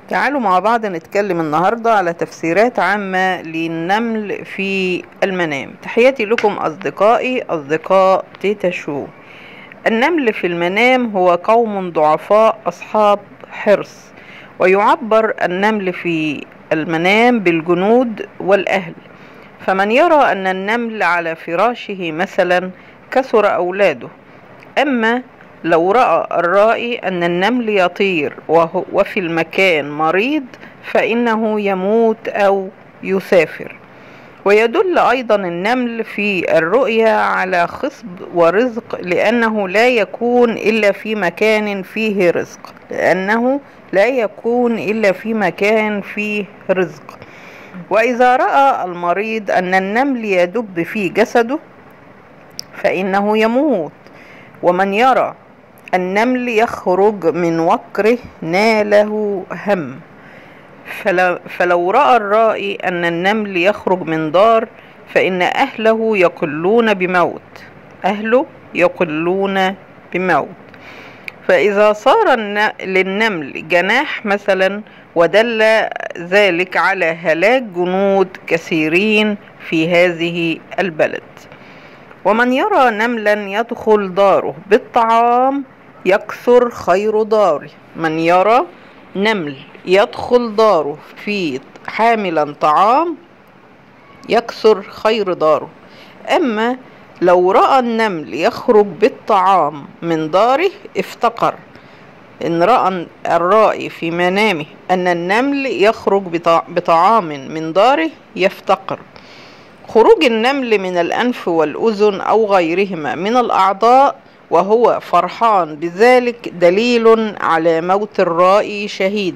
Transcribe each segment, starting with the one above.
تعالوا مع بعض نتكلم النهاردة على تفسيرات عامة للنمل في المنام. تحياتي لكم أصدقائي أصدقاء تيتا شو. النمل في المنام هو قوم ضعفاء أصحاب حرص، ويعبر النمل في المنام بالجنود والأهل. فمن يرى أن النمل على فراشه مثلا كثر أولاده. أما لو رأى الرائي أن النمل يطير وفي المكان مريض فإنه يموت أو يسافر. ويدل أيضا النمل في الرؤيا على خصب ورزق، لأنه لا يكون إلا في مكان فيه رزق، وإذا رأى المريض أن النمل يدب في جسده فإنه يموت. ومن يرى النمل يخرج من وكره ناله هم. فلو رأى الرائي أن النمل يخرج من دار فإن أهله يقلون بموت. فإذا صار للنمل جناح مثلا، ودل ذلك على هلاك جنود كثيرين في هذه البلد. ومن يرى نملا يدخل داره بالطعام يكثر خير داره. من يرى نمل يدخل داره في حاملا طعام يكثر خير داره. أما لو رأى النمل يخرج بالطعام من داره افتقر. إن رأى الرائي في منامه أن النمل يخرج بطعام من داره يفتقر. خروج النمل من الأنف والأذن أو غيرهما من الأعضاء وهو فرحان بذلك دليل على موت الرائي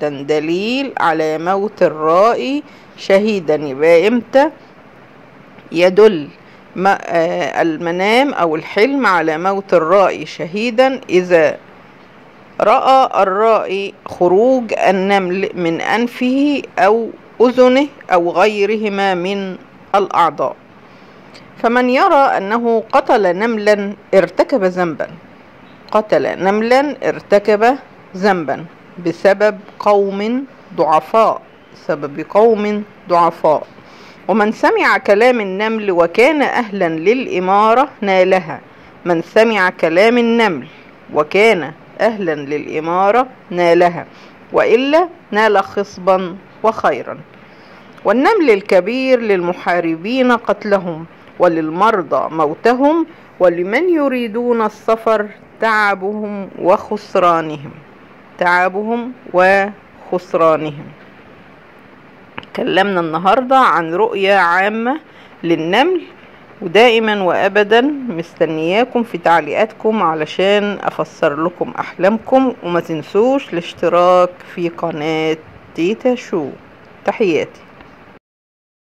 شهيدا. يبقى إمتى يدل المنام أو الحلم على موت الرائي شهيدا؟ إذا رأى الرائي خروج النمل من أنفه أو أذنه أو غيرهما من الأعضاء. فمن يرى أنه قتل نملا ارتكب ذنبا بسبب قوم ضعفاء. ومن سمع كلام النمل وكان أهلا للإمارة نالها، وإلا نال خصبا وخيرا. والنمل الكبير للمحاربين قتلهم، وللمرضى موتهم، ولمن يريدون السفر تعبهم وخسرانهم. تكلمنا النهاردة عن رؤية عامة للنمل، ودائما وأبدا مستنياكم في تعليقاتكم علشان أفسر لكم أحلامكم. وما تنسوش الاشتراك في قناة تيتا شو. تحياتي.